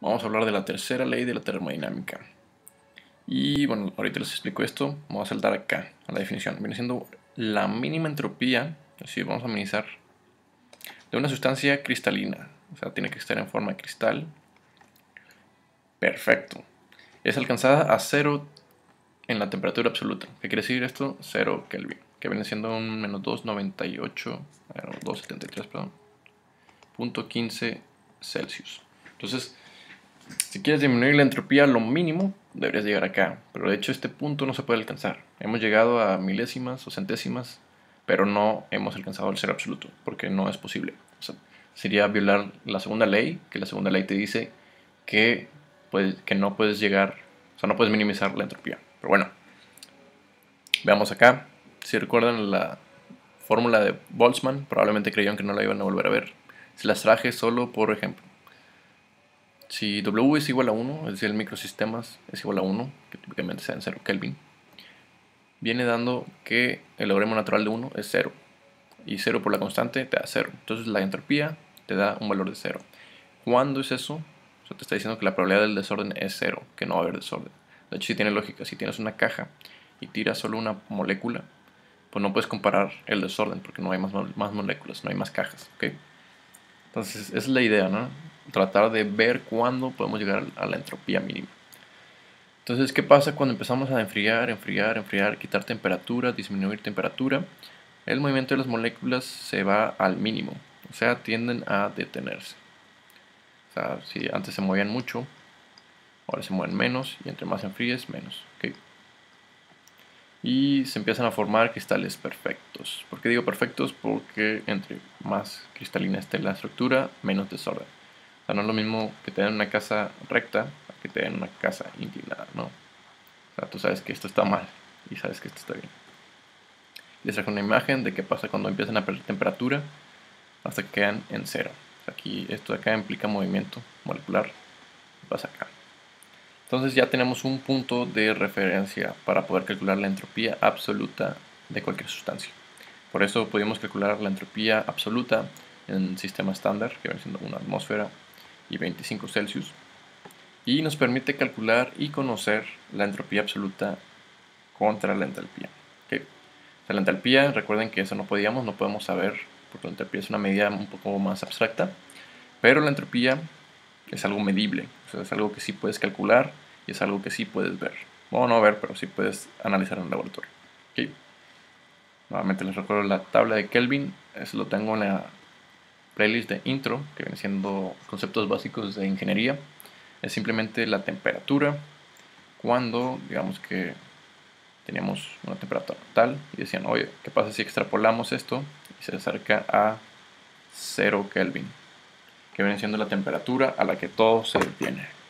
Vamos a hablar de la tercera ley de la termodinámica. Y bueno, ahorita les explico esto. Vamos a saltar acá a la definición. Viene siendo la mínima entropía, es decir, vamos a minimizar, de una sustancia cristalina. O sea, tiene que estar en forma de cristal. Perfecto. Es alcanzada a 0 en la temperatura absoluta. ¿Qué quiere decir esto? 0 Kelvin. Que viene siendo un menos 298, 273, perdón, punto 15 Celsius. Entonces, si quieres disminuir la entropía a lo mínimo, deberías llegar acá. Pero de hecho este punto no se puede alcanzar. Hemos llegado a milésimas o centésimas, pero no hemos alcanzado el cero absoluto, porque no es posible. O sea, sería violar la segunda ley, que la segunda ley te dice que no puedes llegar, o sea, no puedes minimizar la entropía. Pero bueno, veamos acá. Si recuerdan la fórmula de Boltzmann, probablemente creyeron que no la iban a volver a ver. Se las traje solo por ejemplo. Si W es igual a 1, es decir, el microsistemas es igual a 1, que típicamente sea en 0 Kelvin, viene dando que el logremo natural de 1 es 0. Y 0 por la constante te da 0. Entonces la entropía te da un valor de 0. ¿Cuándo es eso? O sea, te está diciendo que la probabilidad del desorden es 0, que no va a haber desorden. De hecho, si tiene lógica, si tienes una caja y tiras solo una molécula, pues no puedes comparar el desorden porque no hay más moléculas, no hay más cajas. ¿Okay? Entonces, esa es la idea, ¿no? Tratar de ver cuándo podemos llegar a la entropía mínima. Entonces, ¿qué pasa cuando empezamos a enfriar, quitar temperatura, disminuir temperatura? El movimiento de las moléculas se va al mínimo, o sea, tienden a detenerse. O sea, si antes se movían mucho, ahora se mueven menos, y entre más enfríes, menos. ¿Okay? Y se empiezan a formar cristales perfectos. ¿Por qué digo perfectos? Porque entre más cristalina esté la estructura, menos desorden. O sea, no es lo mismo que tener una casa recta que tener una casa inclinada, ¿no? O sea, tú sabes que esto está mal y sabes que esto está bien. Les traje una imagen de qué pasa cuando empiezan a perder temperatura hasta que quedan en cero. O sea, aquí, esto de acá implica movimiento molecular. ¿Qué pasa acá? Entonces ya tenemos un punto de referencia para poder calcular la entropía absoluta de cualquier sustancia. Por eso podemos calcular la entropía absoluta en sistema estándar, que viene siendo una atmósfera y 25 Celsius. Y nos permite calcular y conocer la entropía absoluta contra la entalpía. ¿Okay? O sea, la entalpía, recuerden que eso no podemos saber, porque la entalpía es una medida un poco más abstracta, pero la entropía es algo medible, o sea, es algo que sí puedes calcular y es algo que sí puedes ver. Bueno, no ver, pero sí puedes analizar en el laboratorio. ¿Okay? Nuevamente les recuerdo la tabla de Kelvin, eso lo tengo en la playlist de intro, que viene siendo conceptos básicos de ingeniería. Es simplemente la temperatura cuando, digamos que teníamos una temperatura tal y decían, oye, ¿qué pasa si extrapolamos esto y se acerca a 0 Kelvin? Que viene siendo la temperatura a la que todo se detiene.